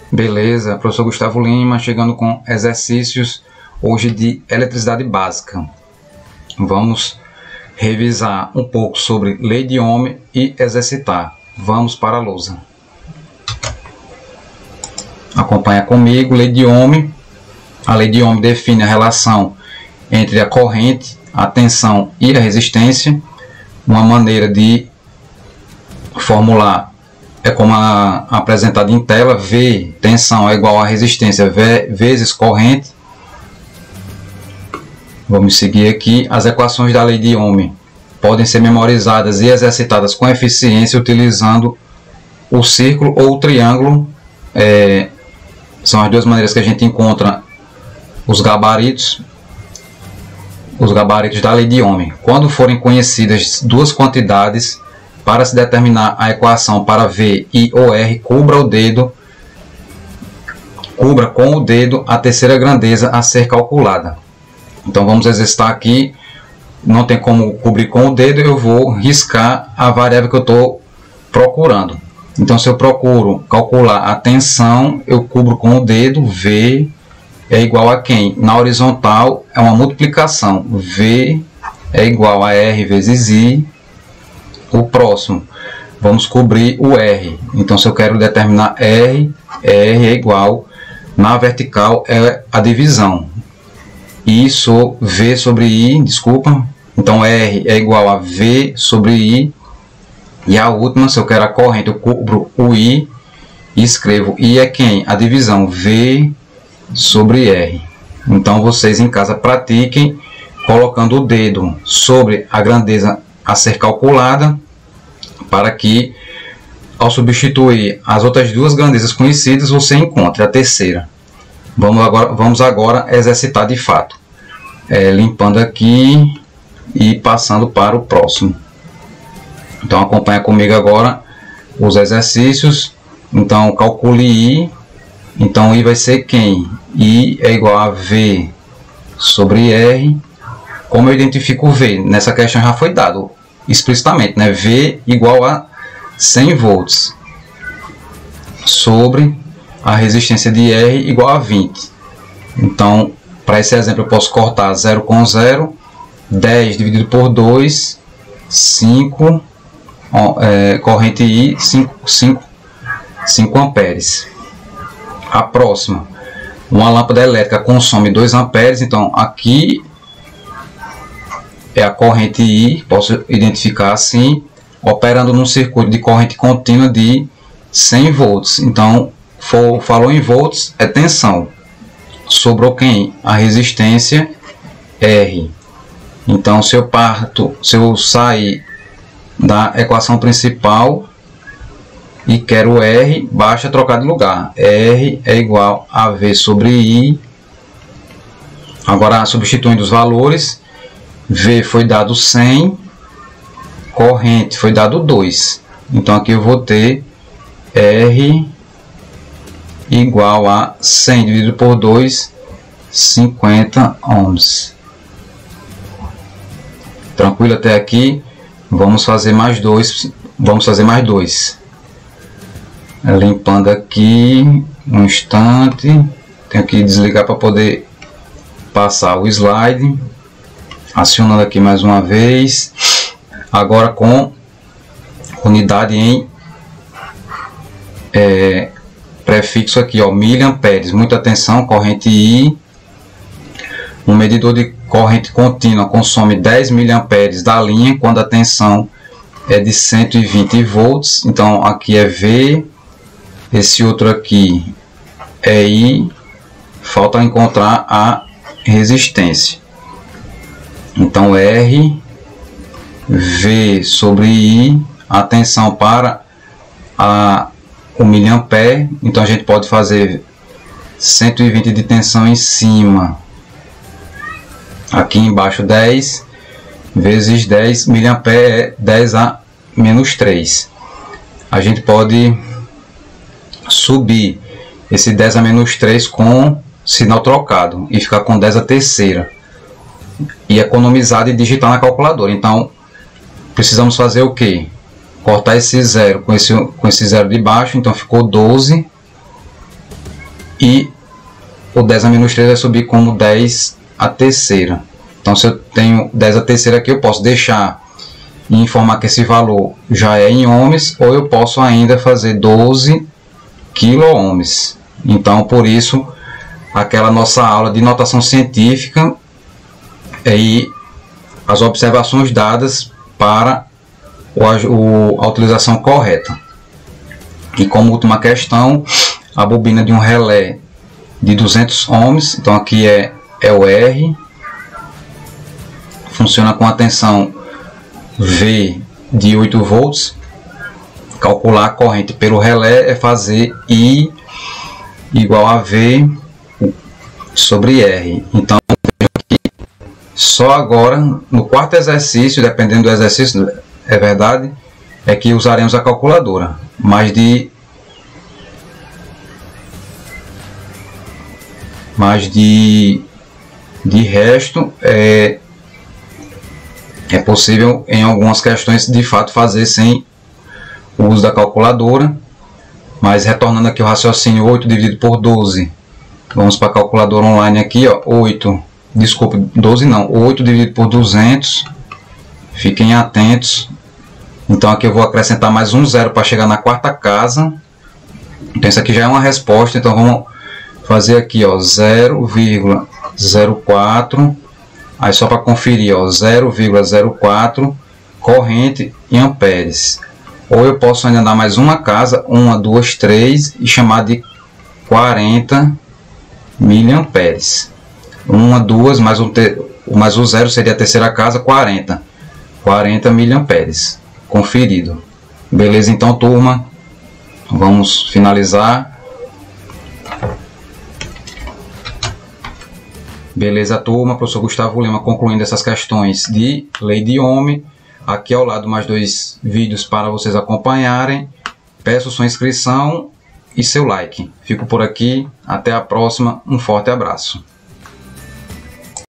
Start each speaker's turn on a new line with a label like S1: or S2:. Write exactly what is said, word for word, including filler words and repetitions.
S1: Beleza, professor Gustavo Lima chegando com exercícios hoje de eletricidade básica. Vamos revisar um pouco sobre lei de Ohm e exercitar. Vamos para a lousa. Acompanha comigo, lei de Ohm. A lei de Ohm define a relação entre a corrente, a tensão e a resistência. Uma maneira de formular é como a, apresentado em tela: V, tensão, é igual a resistência v, vezes corrente. Vamos seguir aqui. As equações da lei de Ohm podem ser memorizadas e exercitadas com eficiência utilizando o círculo ou o triângulo. É, são as duas maneiras que a gente encontra os gabaritos. Os gabaritos da lei de Ohm. Quando forem conhecidas duas quantidades, para se determinar a equação para V e ou R, cubra o dedo, cubra com o dedo a terceira grandeza a ser calculada. Então vamos exercitar aqui. Não tem como cobrir com o dedo, eu vou riscar a variável que eu estou procurando. Então, se eu procuro calcular a tensão, eu cubro com o dedo. V é igual a quem? Na horizontal é uma multiplicação. V é igual a R vezes I. O próximo, vamos cobrir o R. Então, se eu quero determinar R, R é igual, na vertical é a divisão. I so, V sobre I, desculpa. Então, R é igual a V sobre I. E a última, se eu quero a corrente, eu cubro o I e escrevo I é quem? A divisão, V sobre R. Então, vocês em casa pratiquem colocando o dedo sobre a grandeza a ser calculada, para que, ao substituir as outras duas grandezas conhecidas, você encontre a terceira. Vamos agora, vamos agora exercitar de fato. É, limpando aqui e passando para o próximo. Então, acompanha comigo agora os exercícios. Então, calcule I. Então, I vai ser quem? I é igual a V sobre R. Como eu identifico o V? Nessa questão já foi dado explicitamente, né? V igual a cem volts sobre a resistência de R igual a vinte. Então, para esse exemplo, eu posso cortar zero com zero. dez dividido por dois, cinco. É, corrente I, cinco amperes. A próxima, uma lâmpada elétrica consome dois amperes. Então, aqui é a corrente I, posso identificar assim, operando num circuito de corrente contínua de cem volts. Então, for, falou em volts, é tensão. Sobrou quem? A resistência R. Então, se eu parto, se eu sair da equação principal e quero R, basta trocar de lugar. R é igual a V sobre I. Agora, substituindo os valores, V foi dado cem, corrente foi dado dois. Então, aqui eu vou ter R igual a cem dividido por dois, cinquenta ohms. Tranquilo até aqui? Vamos fazer mais dois. Vamos fazer mais dois. Limpando aqui um instante. Tenho que desligar para poder passar o slide. Acionando aqui mais uma vez. Agora com unidade em é, prefixo aqui, ó, miliamperes. Muita atenção, corrente I. Um medidor de corrente contínua consome dez miliamperes da linha quando a tensão é de cento e vinte volts. Então, aqui é V. Esse outro aqui é I. Falta encontrar a resistência. Então, R, V sobre I, atenção para a, o miliampere. Então, a gente pode fazer cento e vinte de tensão em cima. Aqui embaixo, dez vezes dez, miliampere é dez a menos três. A gente pode subir esse dez a menos três com sinal trocado e ficar com dez a terceira. E economizar e digitar na calculadora. Então, precisamos fazer o que? Cortar esse zero com esse, com esse zero de baixo. Então, ficou doze e o dez a menos três vai subir como dez a terceira. Então, se eu tenho dez a terceira aqui, eu posso deixar e informar que esse valor já é em ohms, ou eu posso ainda fazer doze quilo-ohms. Então, por isso, aquela nossa aula de notação científica e as observações dadas para o, a utilização correta. E como última questão, a bobina de um relé de duzentos ohms, então aqui é, é o R, funciona com a tensão V de oito volts. Calcular a corrente pelo relé é fazer I igual a V sobre R. Então, aqui, só agora, no quarto exercício, dependendo do exercício, é verdade, é que usaremos a calculadora. Mas de mas de de resto é é possível em algumas questões de fato fazer sem o uso da calculadora. Mas retornando aqui o raciocínio, oito dividido por doze, vamos para a calculadora online aqui, ó, oito, desculpe, doze não, oito dividido por duzentos, fiquem atentos. Então aqui eu vou acrescentar mais um zero para chegar na quarta casa. Então isso aqui já é uma resposta, então vamos fazer aqui, ó, zero vírgula zero quatro, aí só para conferir, ó, zero vírgula zero quatro, corrente em amperes. Ou eu posso ainda dar mais uma casa, uma, duas, três, e chamar de quarenta miliamperes. Uma, duas, mais, um te... mais o zero seria a terceira casa, quarenta. quarenta miliamperes. Conferido. Beleza, então, turma. Vamos finalizar. Beleza, turma. Professor Gustavo Lima concluindo essas questões de lei de Ohm. Aqui ao lado mais dois vídeos para vocês acompanharem. Peço sua inscrição e seu like. Fico por aqui. Até a próxima. Um forte abraço.